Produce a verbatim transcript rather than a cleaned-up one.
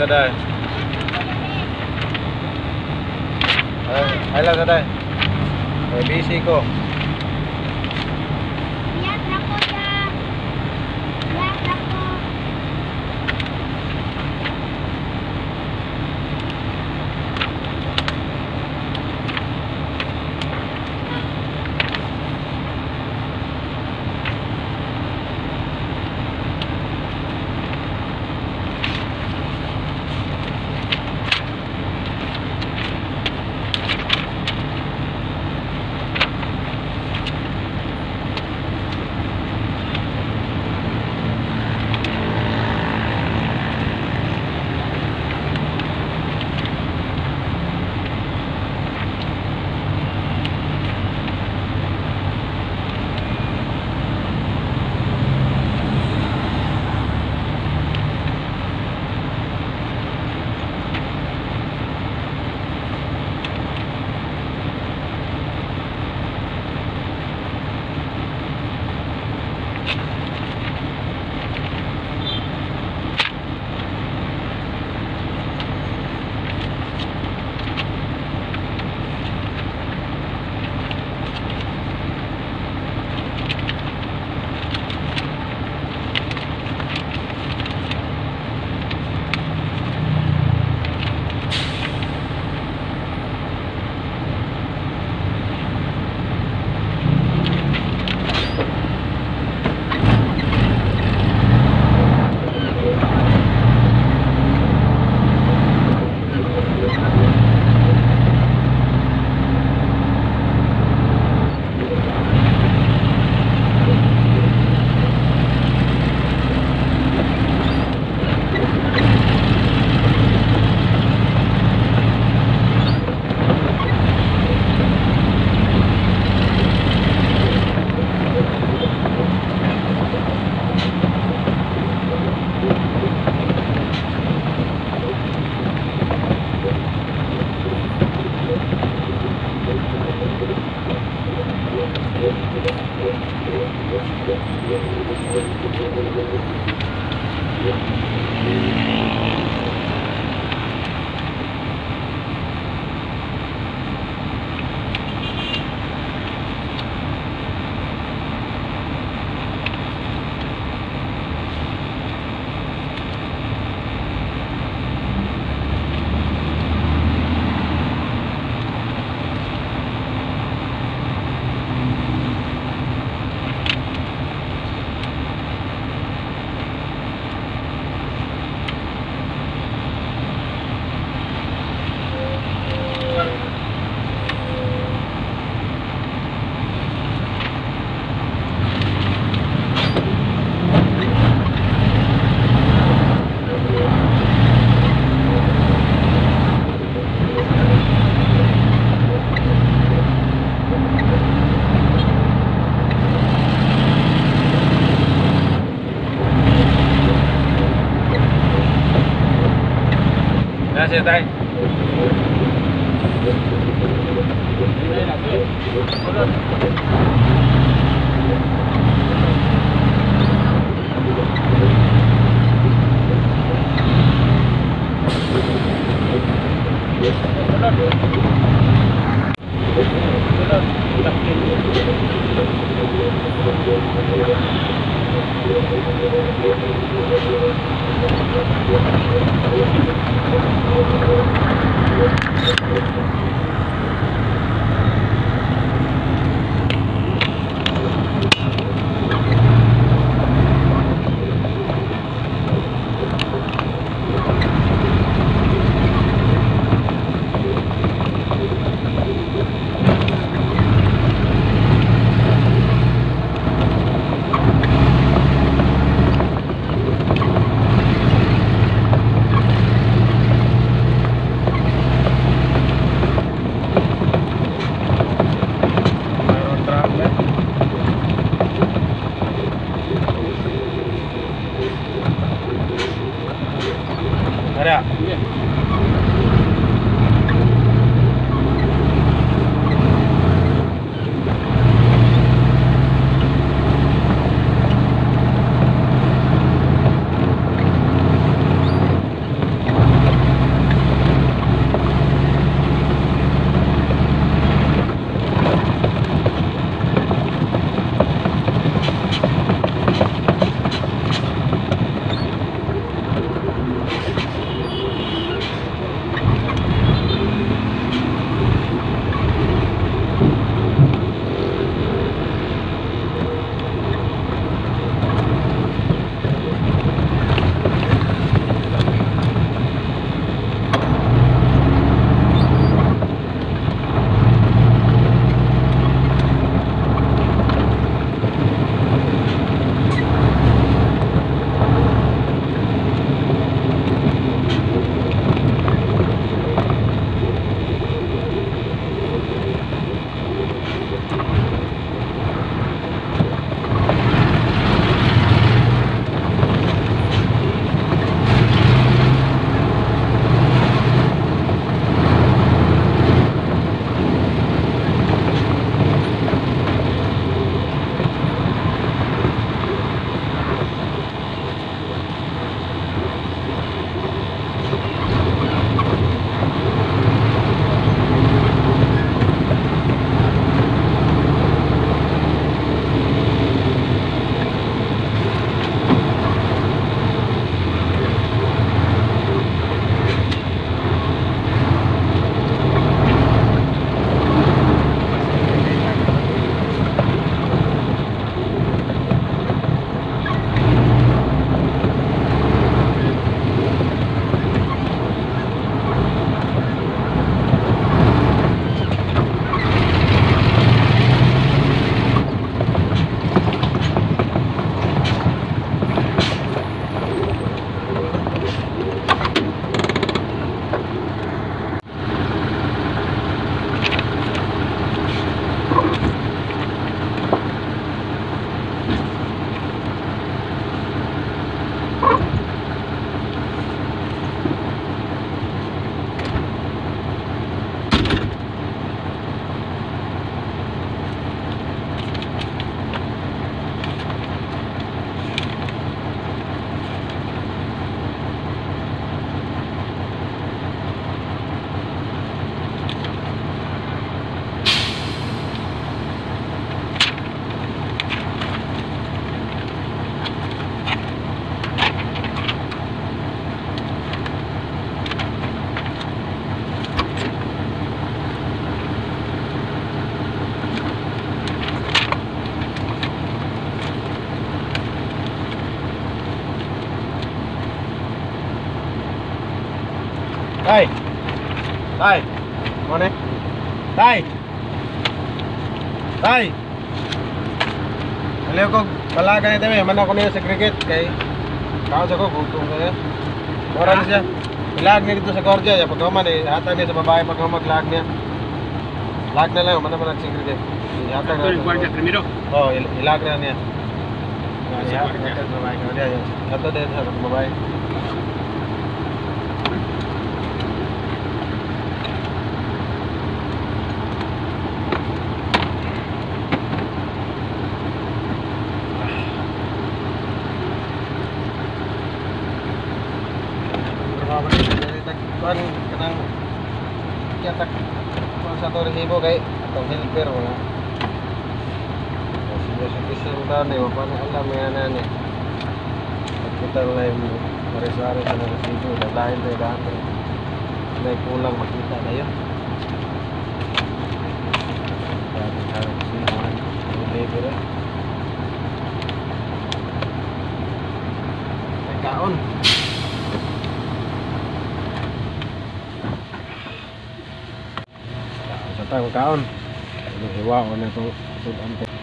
ra đây. Đây, hãy lên ra đây. Để bí xí cô. Ra xe tay. Đây là cái Tay. Tay. Mo ni. Tay. Tay. Aliw ko balaga ni tayo, man ako niya sa cricket kay kao sa ko gutom kaya. Ora na siya. Ilag niya dito sa Georgia, ya pagkaman eh hata niya sa babae pag maglag niya. Lag na lang man naman sa cricket. Hata na. Ito guardia primero. Oh, il- ilag na niya. Ya, hata sa babae ko dia. Hata din sa babae. Kuan kanang yatak kuan sa to resibo kay atong helper wala. Kasi sa kisang tani wa pa na alam nga nani. Kita lang yung marisari sa resibo lain tayo dati. May kulang makita na yun. Dati harap sinuhan yung labor eh. May kaon. Sa tayo kaon. Hiwa ko na ito.